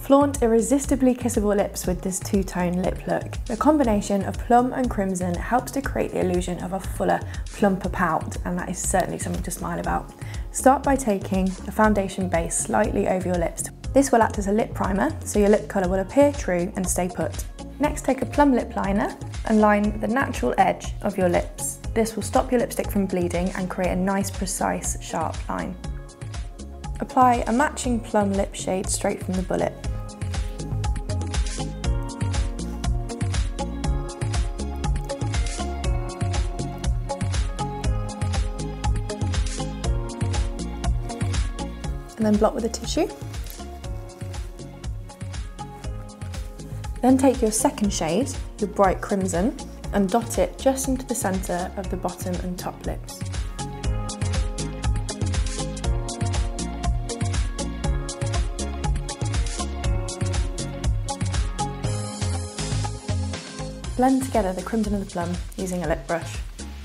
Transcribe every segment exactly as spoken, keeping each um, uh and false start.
Flaunt irresistibly kissable lips with this two-tone lip look. The combination of plum and crimson helps to create the illusion of a fuller, plumper pout, and that is certainly something to smile about. Start by taking a foundation base slightly over your lips. This will act as a lip primer, so your lip colour will appear true and stay put. Next, take a plum lip liner and line the natural edge of your lips. This will stop your lipstick from bleeding and create a nice, precise, sharp line. Apply a matching plum lip shade straight from the bullet. And then blot with a tissue. Then take your second shade, your bright crimson, and dot it just into the centre of the bottom and top lips. Blend together the crimson and the plum using a lip brush.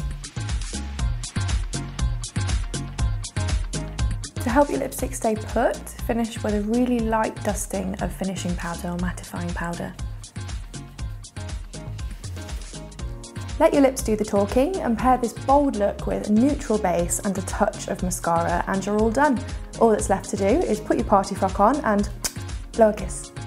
To help your lipstick stay put, finish with a really light dusting of finishing powder or mattifying powder. Let your lips do the talking and pair this bold look with a neutral base and a touch of mascara and you're all done. All that's left to do is put your party frock on and blow a kiss.